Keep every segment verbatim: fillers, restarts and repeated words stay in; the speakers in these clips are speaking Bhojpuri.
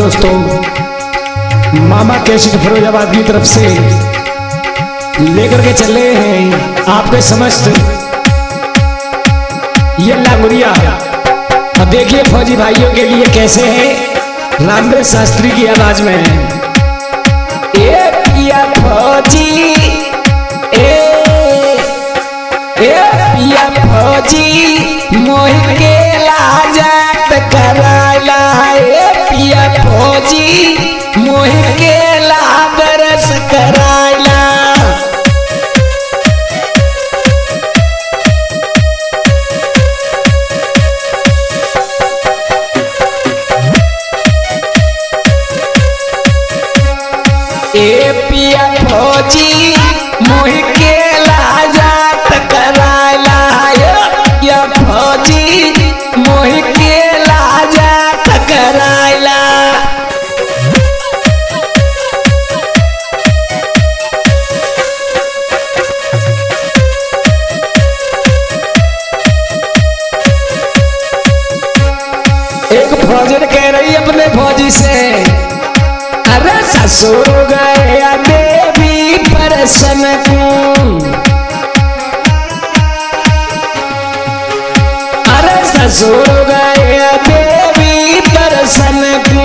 दोस्तों, मामा कैसेट फिरोजाबाद की तरफ से लेकर के चल रहे हैं आपके समस्त ये लांगुरिया। अब देखिए फौजी भाइयों के लिए कैसे है, रामदेव शास्त्री की आवाज में। ए पिया फौजी, ए ए पिया फौजी मोहि के लाजत कराला, ए पिया फौजी मोहि के लादरस कराला। ए पिया फौजी मोहि के लाजत कराला, ए पिया फौजी मोहि के लाजत कराला। एक फौजन कह रही अपने फौजी से, अरे ससुर गया देवी परसन को, अरे ससुर गया देवी परसन को।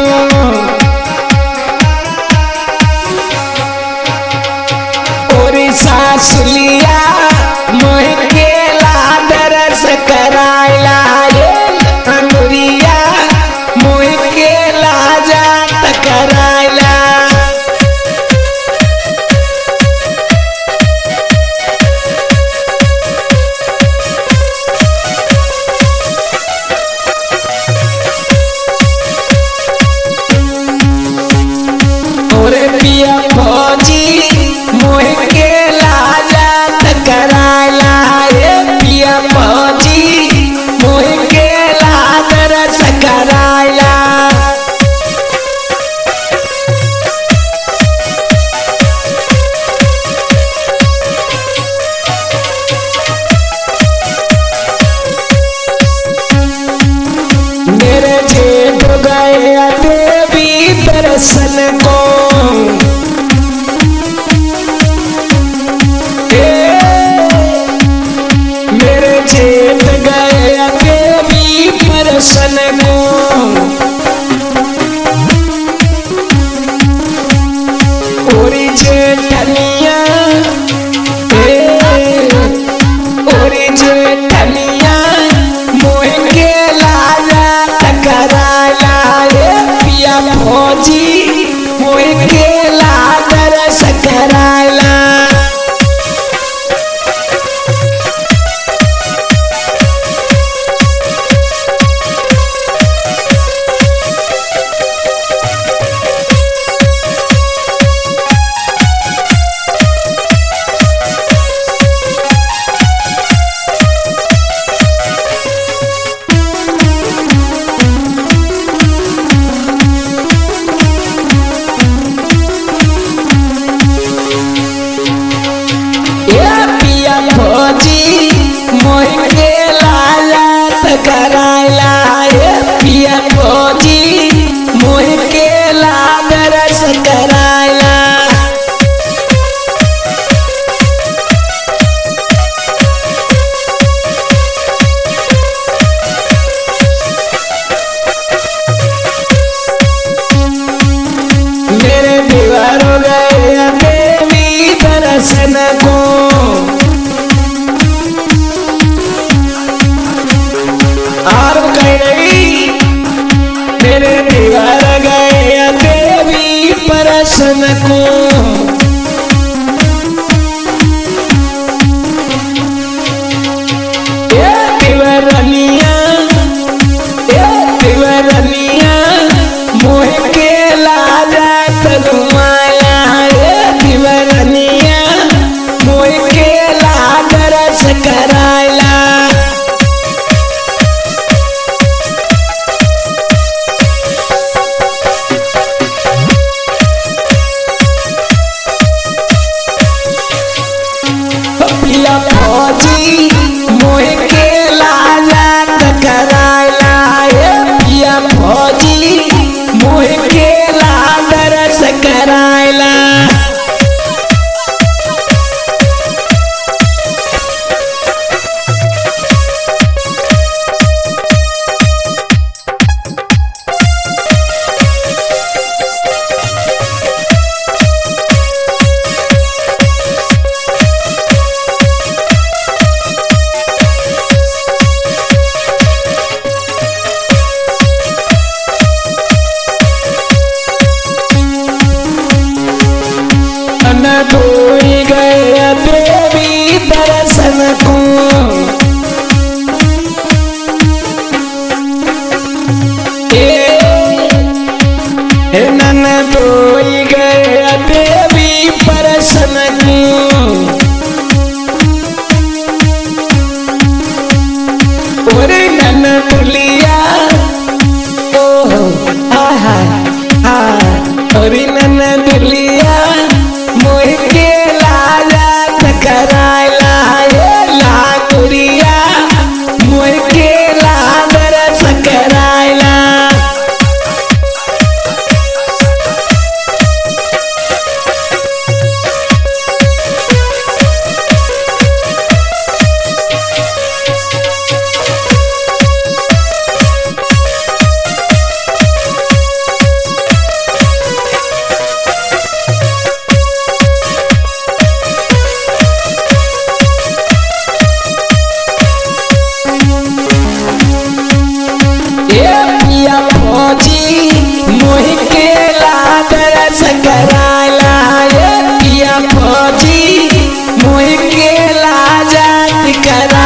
और सास लिया मोहि के लादरस कराला, अंगुरिया मोहि के लाजत कराला। और पिया फौजी मोहि के लाजत कराला, ए पिया फौजी मोहि के लादरस कराला। मेरे जेठ गया देवी दर्शन को, ए मेरे जेठ गया देवी दर्शन को। ओरी जेठनिया, ए ओरी जेठनिया मोहि के लाजत कराला, ए पिया फौजी मोहि के लादरस कराला। फौजी मोहि के लाजत कराला, ए पिया फौजी मोहि के लादरस कराला। मेरे दीवार हो गया देवी दर्शन को, और कह रही मेरे दीवार गया देवी परसन को। ए दीवारनिया, ए दीवारनिया मोहि के लाजत घुमाया, ए दीवारनिया मोहि के लादरस कराला। पिया फौजी मोहि के लाजत कराला, ए पिया फौजी मोहि के करा